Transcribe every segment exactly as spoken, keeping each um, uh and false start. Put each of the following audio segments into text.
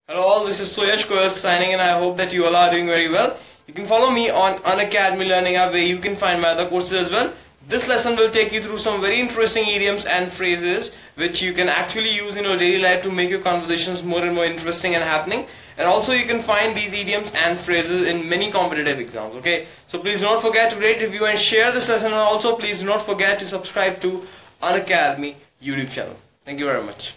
Hello all, this is Suyash Koyas signing in. I hope that you all are doing very well. You can follow me on Unacademy Learning app where you can find my other courses as well. This lesson will take you through some very interesting idioms and phrases which you can actually use in your daily life to make your conversations more and more interesting and happening. And also you can find these idioms and phrases in many competitive exams. Okay, so please do not forget to rate, review and share this lesson, and also please do not forget to subscribe to Unacademy YouTube channel. Thank you very much.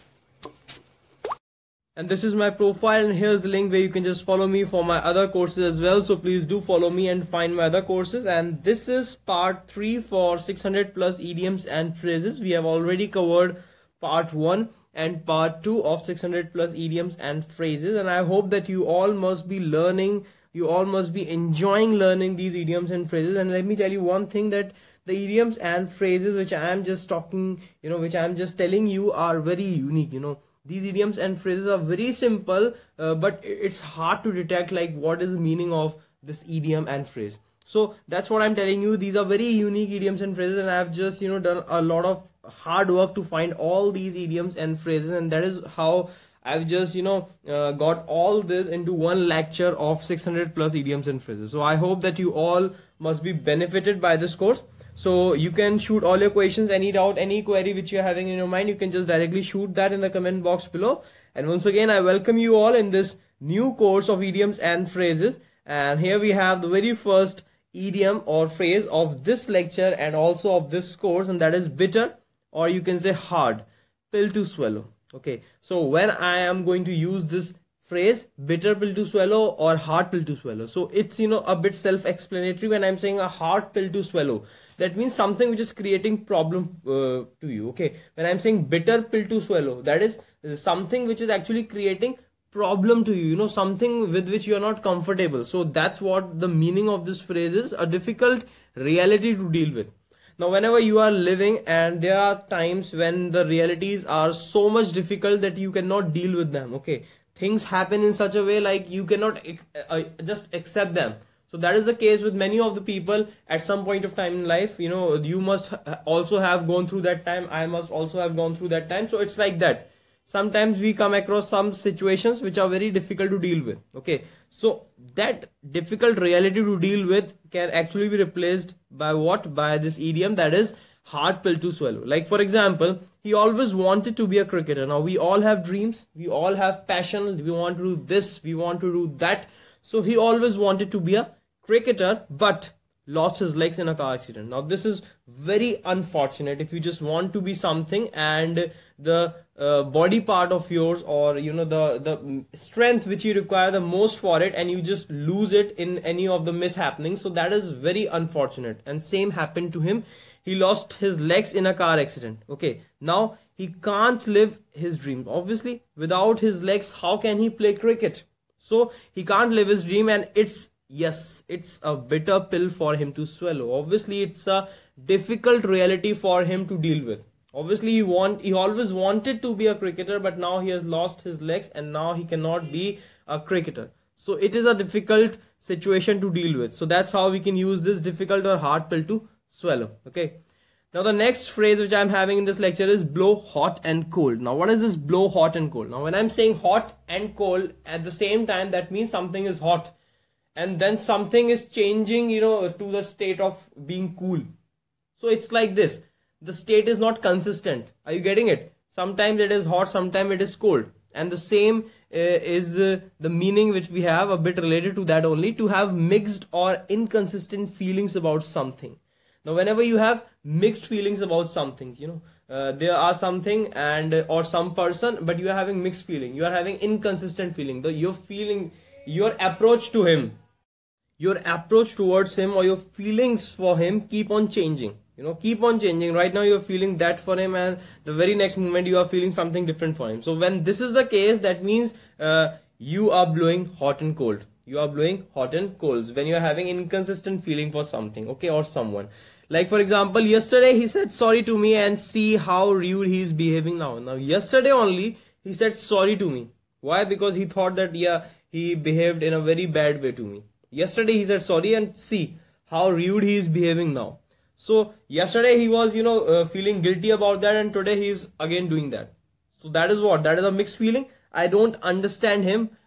And this is my profile, and here's the link where you can just follow me for my other courses as well. So please do follow me and find my other courses. And this is part three for six hundred plus idioms and phrases. We have already covered part one and part two of six hundred plus idioms and phrases, and I hope that you all must be learning, you all must be enjoying learning these idioms and phrases. And let me tell you one thing, that the idioms and phrases which I am just talking, you know, which I am just telling you are very unique. You know, these idioms and phrases are very simple, uh, but it's hard to detect like what is the meaning of this idiom and phrase. So that's what I'm telling you. These are very unique idioms and phrases, and I've just, you know, done a lot of hard work to find all these idioms and phrases, and that is how I've just, you know, uh, got all this into one lecture of six hundred plus idioms and phrases. So I hope that you all must be benefited by this course. So you can shoot all your questions, any doubt, any query which you're having in your mind, you can just directly shoot that in the comment box below. And once again, I welcome you all in this new course of idioms and phrases. And here we have the very first idiom or phrase of this lecture and also of this course, and that is bitter, or you can say hard pill to swallow. Okay, so when I am going to use this phrase, bitter pill to swallow or hard pill to swallow, so it's, you know, a bit self-explanatory. When I'm saying a hard pill to swallow, that means something which is creating problem uh, to you. Okay, when I'm saying bitter pill to swallow, that is something which is actually creating problem to you, you know, something with which you are not comfortable. So that's what the meaning of this phrase is, a difficult reality to deal with. Now whenever you are living, and there are times when the realities are so much difficult that you cannot deal with them. Okay, things happen in such a way like you cannot uh, just accept them. So that is the case with many of the people at some point of time in life. You know, you must also have gone through that time. I must also have gone through that time. So it's like that. Sometimes we come across some situations which are very difficult to deal with. Okay, so that difficult reality to deal with can actually be replaced by what? By this idiom, that is hard pill to swallow. Like for example, he always wanted to be a cricketer. Now we all have dreams, we all have passion, we want to do this, we want to do that. So he always wanted to be a cricketer, but lost his legs in a car accident. Now this is very unfortunate. If you just want to be something and the uh, body part of yours, or you know, the the strength which you require the most for it, and you just lose it in any of the mishappenings, so that is very unfortunate. And same happened to him. He lost his legs in a car accident. Okay, now he can't live his dream. Obviously without his legs, how can he play cricket? So he can't live his dream, and it's, yes, it's a bitter pill for him to swallow. Obviously it's a difficult reality for him to deal with. Obviously he want he always wanted to be a cricketer, but now he has lost his legs and now he cannot be a cricketer. So it is a difficult situation to deal with. So that's how we can use this difficult or hard pill to swallow. Okay, now the next phrase which I'm having in this lecture is blow hot and cold. Now what is this blow hot and cold? Now when I'm saying hot and cold at the same time, that means something is hot and then something is changing, you know, to the state of being cool. So it's like this, the state is not consistent. Are you getting it? Sometimes it is hot, sometimes it is cold, and the same uh, is uh, the meaning which we have, a bit related to that only, to have mixed or inconsistent feelings about something. Now whenever you have mixed feelings about something, you know, uh, there are something and uh, or some person, but you are having mixed feeling, you are having inconsistent feeling, the you're feeling, your approach to him, your approach towards him, or your feelings for him keep on changing. You know, keep on changing. Right now you're feeling that for him, and the very next moment you are feeling something different for him. So when this is the case, that means uh, you are blowing hot and cold. You are blowing hot and colds when you are having inconsistent feeling for something, okay, or someone. Like for example, yesterday he said sorry to me, and see how rude he is behaving now. Now yesterday only he said sorry to me. Why? Because he thought that, yeah, he behaved in a very bad way to me. Yesterday he said sorry, and see how rude he is behaving now. So yesterday he was, you know, uh, feeling guilty about that, and today he is again doing that. So that is what? That is a mixed feeling. I don't understand him,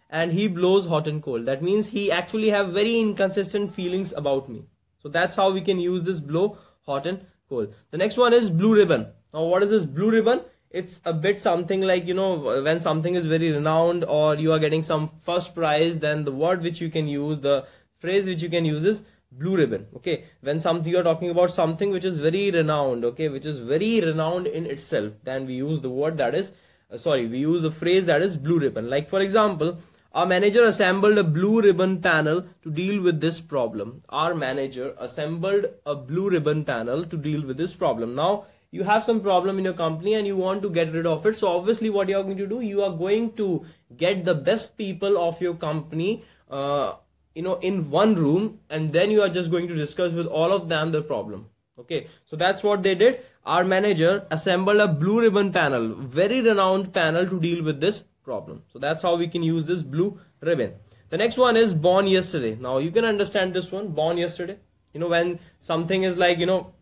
and he blows hot and cold. That means he actually have very inconsistent feelings about me. So that's how we can use this blow hot and cold. The next one is blue ribbon. Now what is this blue ribbon? It's a bit something like, you know, when something is very renowned or you are getting some first prize, then the word which you can use, the phrase which you can use is blue ribbon. Okay, when something you are talking about something which is very renowned, okay, which is very renowned in itself, then we use the word that is uh, sorry we use the phrase that is blue ribbon. Like for example, our manager assembled a blue ribbon panel to deal with this problem. Our manager assembled a blue ribbon panel to deal with this problem. Now you have some problem in your company and you want to get rid of it. So obviously what you are going to do, you are going to get the best people of your company uh, you know, in one room, and then you are just going to discuss with all of them the problem. Okay, so that's what they did. Our manager assembled a blue ribbon panel, very renowned panel to deal with this problem. So that's how we can use this blue ribbon. The next one is born yesterday. Now you can understand this one, born yesterday. You know, when something is like, you know,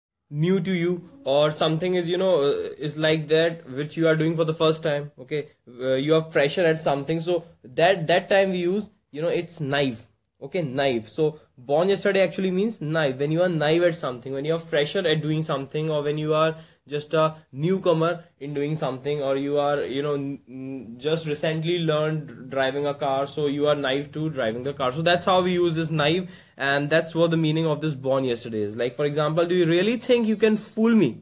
new to you, or something is, you know, uh, is like that which you are doing for the first time. Okay, uh, you are fresher at something, so that that time we use, you know, it's naive. Okay, naive. So born yesterday actually means naive. When you are naive at something, when you are fresher at doing something, or when you are just a newcomer in doing something, or you are, you know, just recently learned driving a car, so you are naive to driving the car. So that's how we use this naive, and that's what the meaning of this born yesterday is. Like for example, do you really think you can fool me?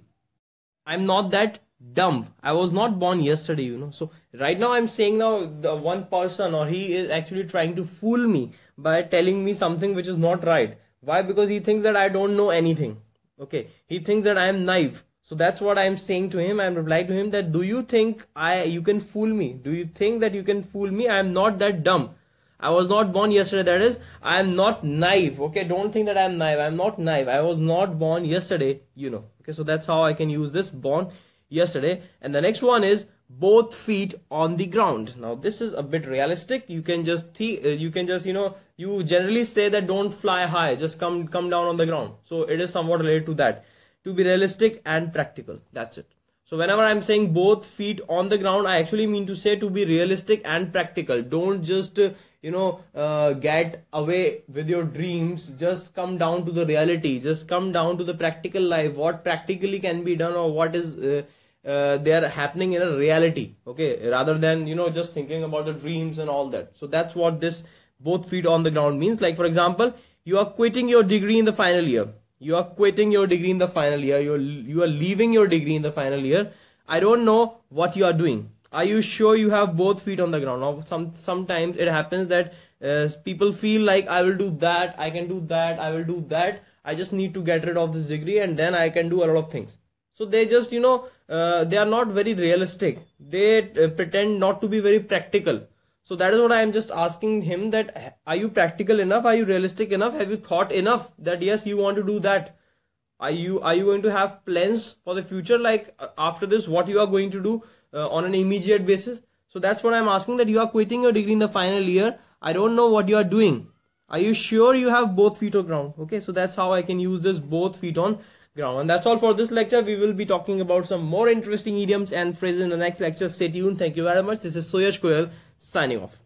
I'm not that dumb. I was not born yesterday, you know. So right now I'm saying now the one person, or he is actually trying to fool me by telling me something which is not right. Why? Because he thinks that I don't know anything. Okay, he thinks that I am naive. So that's what I'm saying to him. I'm replying to him that, do you think I you can fool me? Do you think that you can fool me? I am not that dumb. I was not born yesterday. That is, I am not naive. Okay, don't think that I am naive. I am not naive. I was not born yesterday, you know. Okay, so that's how I can use this born yesterday. And the next one is both feet on the ground. Now this is a bit realistic. You can just th you can just, you know, you generally say that don't fly high, just come come down on the ground. So it is somewhat related to that, to be realistic and practical. That's it. So whenever I'm saying both feet on the ground, I actually mean to say to be realistic and practical. Don't just uh, you know uh, get away with your dreams. Just come down to the reality. Just come down to the practical life, what practically can be done, or what is uh, uh, they are happening in a reality. Okay, rather than, you know, just thinking about the dreams and all that. So that's what this both feet on the ground means. Like for example, you are quitting your degree in the final year. You are quitting your degree in the final year. You are, you are leaving your degree in the final year. I don't know what you are doing. Are you sure you have both feet on the ground? Now, some sometimes it happens that uh, people feel like I will do that, I can do that, I will do that. I just need to get rid of this degree and then I can do a lot of things. So they just, you know, uh, they are not very realistic. They uh, pretend not to be very practical. So that is what I am just asking him, that are you practical enough? Are you realistic enough? Have you thought enough that yes, you want to do that? Are you are you going to have plans for the future, like uh, after this, what you are going to do uh, on an immediate basis? So that's what I'm asking, that you are quitting your degree in the final year. I don't know what you are doing. Are you sure you have both feet on ground? Okay, so that's how I can use this both feet on ground. And that's all for this lecture. We will be talking about some more interesting idioms and phrases in the next lecture. Stay tuned. Thank you very much. This is Suyash Goyal signing off.